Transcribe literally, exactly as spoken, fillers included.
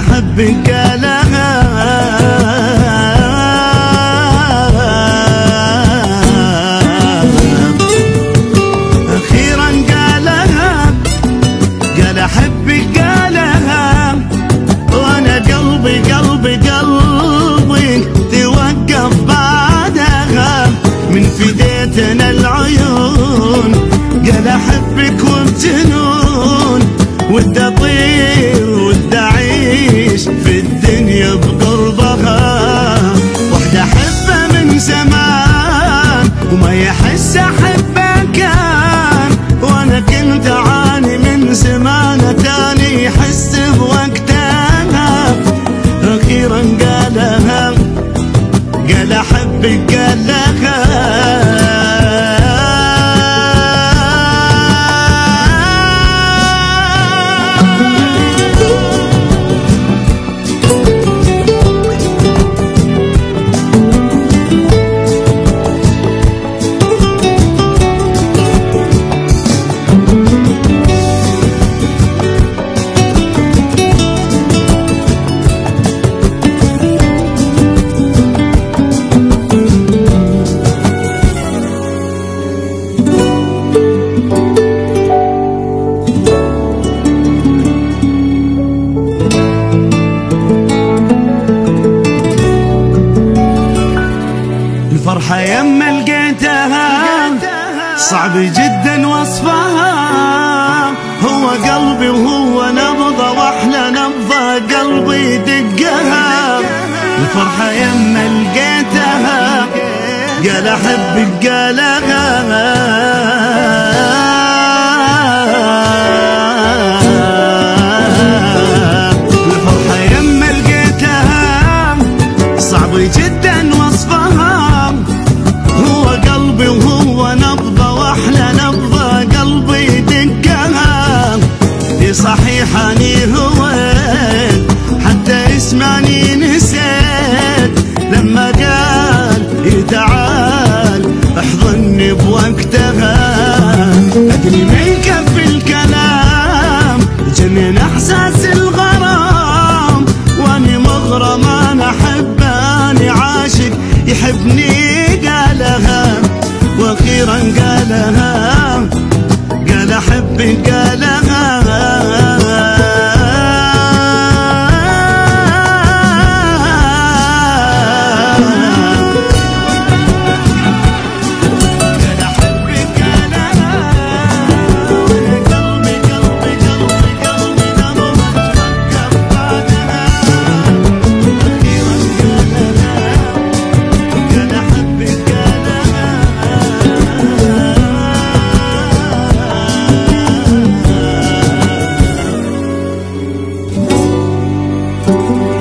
احبك قالها اخيرا قالها، قال احبك قالها، وانا قلبي قلبي قلبي توقف بعدها من فديتنا العيون. قال احبك وبجنون ودي اطير ودي اعيش في الدنيا بقربها، وحده احبه من زمان وما يحس احبه كان، وانا كنت اعاني من زمان تاني يحس بوقتها. اخيرا قالها، قال احبك قالها. الفرحة يما لقيتها صعب جدا وصفها، هو قلبي وهو نبضة واحلى نبضة قلبي دقها. الفرحة يما لقيتها، قال احبك قالها. الفرحة يما لقيتها صعب جدا وصفها، هو قلبي وهو نبضة واحلى نبضة قلبي دقها. صحيح اني هويت حتى اسمعني نسيت، لما قال تعال احضني بوقتها. ادري ما يكفي الكلام جنن احساس الغرام، واني مغرم انا احب اني عاشق يحبني. قالها واخيرا قالها، قال احبك قالها. Oh